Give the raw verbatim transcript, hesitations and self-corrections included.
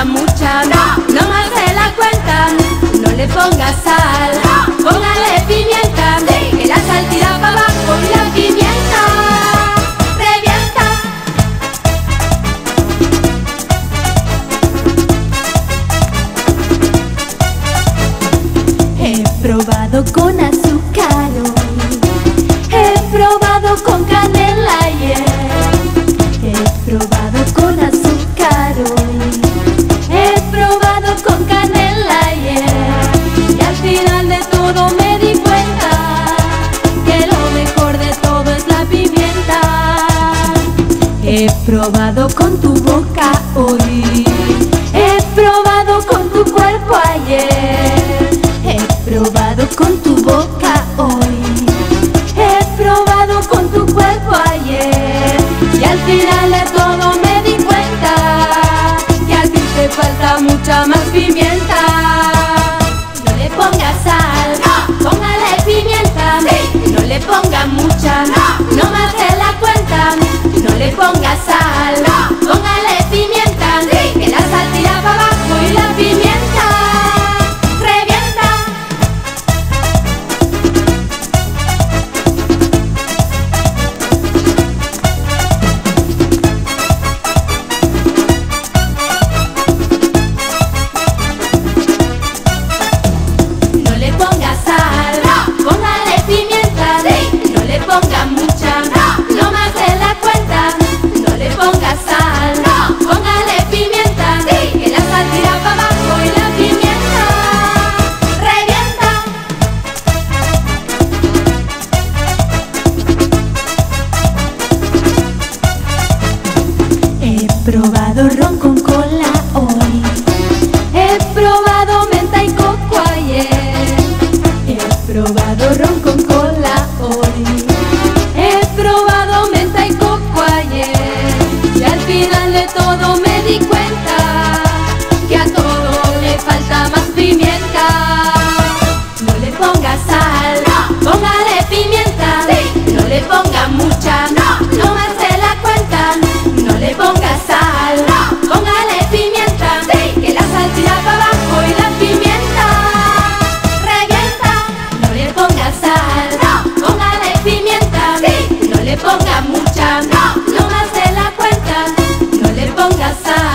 ponga mucha, no, no más de la cuenta. No le ponga sal, no, póngale pimienta, sí, que la sal tira para abajo y la pimienta revienta. He probado con azúcar hoy, he probado con canela ayer, he probado con azúcar hoy, he probado con canela ayer, y al final de todo me di cuenta que lo mejor de todo es la pimienta. He probado con tu boca hoy, he probado con tu cuerpo ayer, he probado con tu boca hoy, he probado con tu cuerpo ayer, y al final de todo me di cuenta que a ti te falta mucha más pimienta. No le pongas sal, no, póngale pimienta, sí, no le ponga mucha, no, no más de la cuenta. No le pongas sal, no, póngale pimienta, sí, que la sal tira para abajo y la pimienta revienta. No le ponga sal, no, póngale pimienta, sí, no le ponga mucha, no, no más de la cuenta. No le ponga sal, no, póngale pimienta, sí, que la sal tira para abajo y la pimienta revienta. He probado ron con cola hoy, he probado menta y coco ayer, he probado ron con cola hoy, he probado menta y coco ayer, y al final de todo me di cuenta que a todo le falta más pimienta. No le ponga sal, no, póngale pimienta, sí, no le ponga mucha, no, no más de la cuenta. No le ponga sal, no, póngale pimienta, sí, que la sal tira para abajo y la pimienta revienta. No le ponga sal, no, póngale pimienta, sí, no le ponga mucha, no, no más de la cuenta. No le ponga sal.